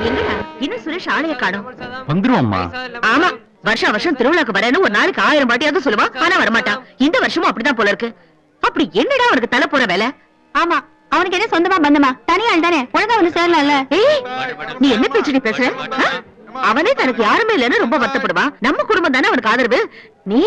எங்கடா இன்னும் சுரேஷ் ஆளைய காணோம். வந்துருவாம்மா. ஆமா, வருஷம் வருஷம் திருவிழாக்கு வரேன்னு ஒரு நாளைக்கு 1000 வாட்டியாவது சொல்லுவான். ஆனா வரமாட்டான். இந்த வருஷமும் அப்படிதான் போல இருக்கு. அப்படி என்னடா அவனுக்கு தலை போற வேலை? ஆமா, அவனுக்கு என்ன சொந்தமா பந்தமா? தனியாள் தானே, ஒழுங்கா ஒண்ணு சேரலாம்ல. நீ என்ன பேச்சு பேசுற? அவனே தனக்கு யாருமே இல்லன்னு ரொம்ப வருத்தப்படுவான். நம்ம குடும்பம் தானே அவனுக்கு ஆதரவு. நீ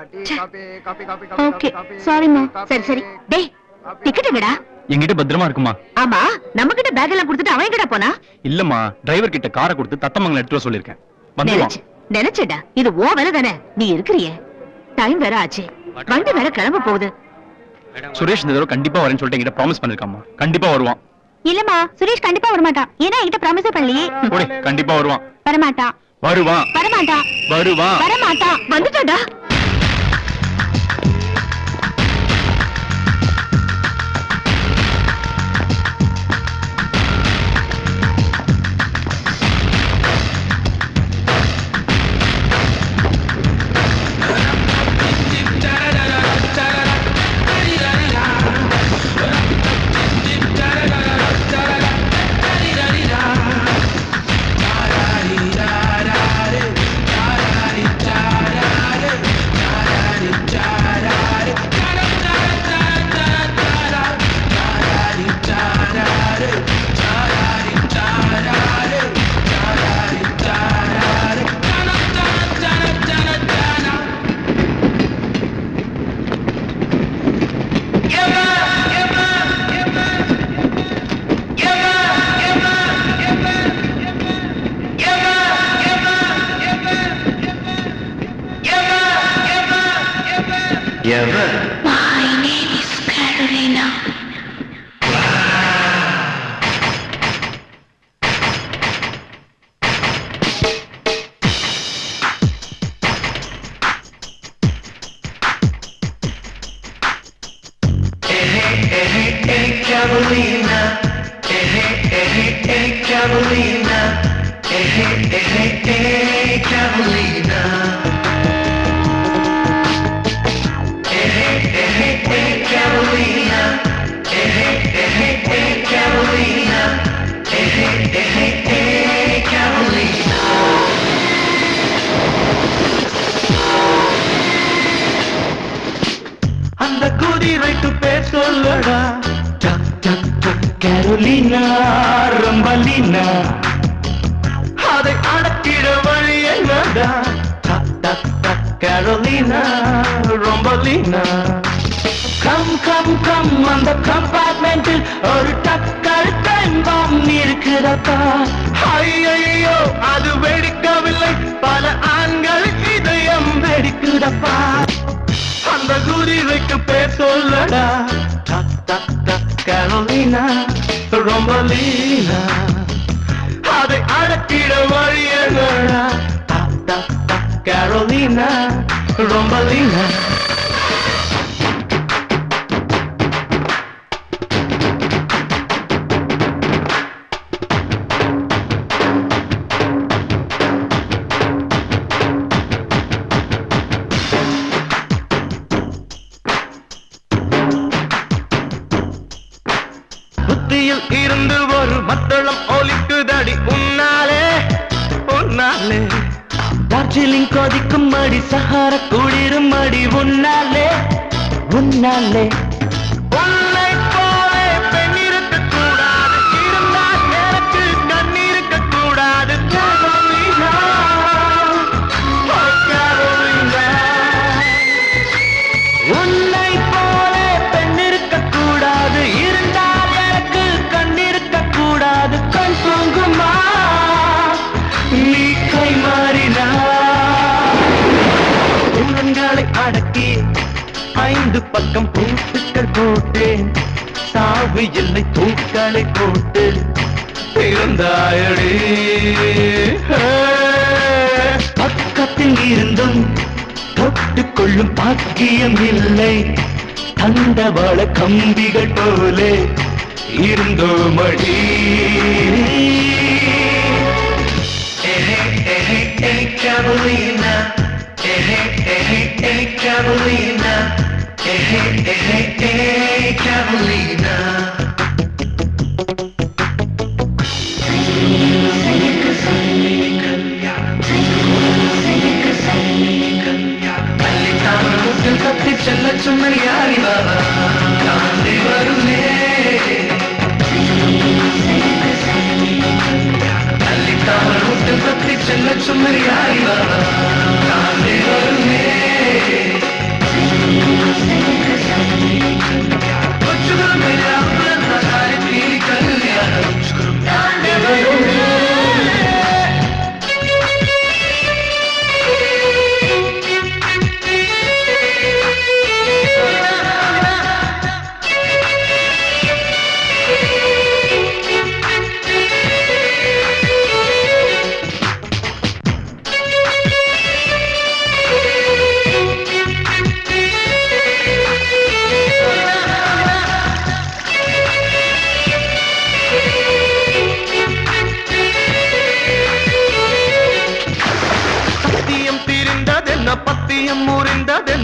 ஓகே சாரிமா. சரி சரி. டேய், டிக்கெட் எங்கடா? என்கிட்ட பத்திரமா இருக்குமா? ஆமா, நம்ம கிட்ட பேக் எல்லாம் கொடுத்துட்டு அவன் கிட்ட போனா? இல்லம்மா, டிரைவர் கிட்ட காரை கொடுத்து தத்தமங்கலம் எடுத்து வர சொல்லிருக்கேன். நினைச்சேடா, இது ஓ வேலை தானே. நீ இருக்கிறியே, டைம் வேற ஆச்சு, வண்டி வேற கிளம்ப போகுது. சுரேஷ் இந்த தடவை கண்டிப்பா வரேன்னு சொல்லிட்டு என்கிட்ட ப்ராமிஸ் பண்ணிருக்காமா. கண்டிப்பா வருவான். இல்லம்மா, சுரேஷ் கண்டிப்பா வரமாட்டான். ஏன்னா என்கிட்ட ப்ராமிஸே பண்ணலையே. கண்டிப்பா வருவான். வரமாட்டான். வருவான். வரமாட்டான். வருவான். வரமாட்டான். வந்துட்டாடா. My name is Carolina. Carolina, Carolina, Carolina. அந்த குதிரைக்கு பேர் சொல்லடா. கேரோலினா ரொம்பலினா, அதை அடக்கிட வழி என்னடா? கேரோலினா ரொம்பலினா. கம் கம் கம், அந்த கம்பார்ட்மெண்டில் ஒரு டக்கர் டைம் பாம் இருக்குதப்பா. ஐயோ, அது வெடிக்கவில்லை, பல ஆண்கள் இதயம் வெடிக்குதப்பா. அந்த குதிரைக்கு பேர் சொல்லடா. கேரோலினா ரொம்பலினா, அதை அடக்கிட வழி என்னடா? கேரோலினா ரொம்பலினா. புத்தியில் இருந்து ஒரு மத்தளம் ஒலிக்குதடி உன்னாலே உன்னாலே. டார்ஜிலிங் கொதிக்கும் மடி, சஹாரா குளிரும் மடி உன்னாலே உன்னாலே. உன்னை போலே பெண் இருக்க கூடாது, இருந்தால் எனக்கு கண் இருக்க கூடாது. Carolina, Carolina. உன்னை போலே பெண் இருக்க கூடாது, இருந்தால் எனக்கு கண் இருக்க கூடாது. கண் தூங்குமா நீ கை மாறினா? உள்ளங்களை அடக்கி 5 பக்கம் பூட்டுக்கள் போட்டேன். சாவு இல்லை, தூக்களை போட்டு இருந்தாயடி. பக்கத்தில் இருந்தும் தொட்டுக்கொள்ளும் பாக்கியம் இல்லை. தண்டவாள கம்பிகள் போலே இருந்தோமடி. Carolina, Carolina, Carolina.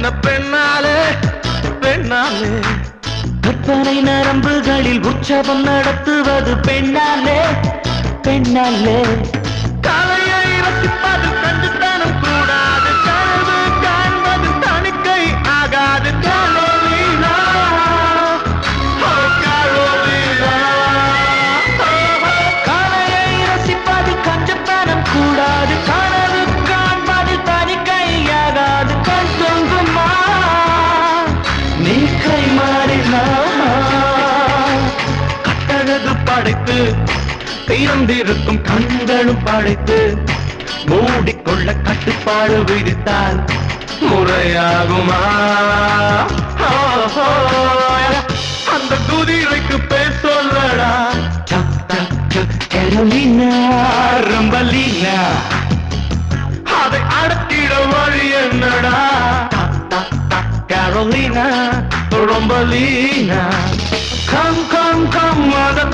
என்ன பெண்ணாலே பெண்ணாலே கற்பனை நரம்புகளில் உற்சவம் நடத்துவது பெண்ணாலே பெண்ணாலே காலையை ரசிப்பது கண்டுத்தனம் கூடாது கனவு காண்பது தணிக்கை ஆகாது காலோலீனா காலோலீனா காலையை ரசிப்பது கண்டுத்தனம் கூடாது கனவு காண்பது தணிக்கை ஆகாது கண் தொங்குமா நீ கை மாறினாமா கட்டழகு படைத்து திறந்திருக்கும் கண்களும் படைத்து மூடிக்கொள்ள கட்டுப்பாடு விதித்தால் முறையாகுமா அந்த குதிரைக்கு பேர் சொல்லடா கரோலினா ரம்பலீனா அதை அடக்கிட வழி என்னடா கரோலினா ரம்பலீனா கம் கம் கம் மத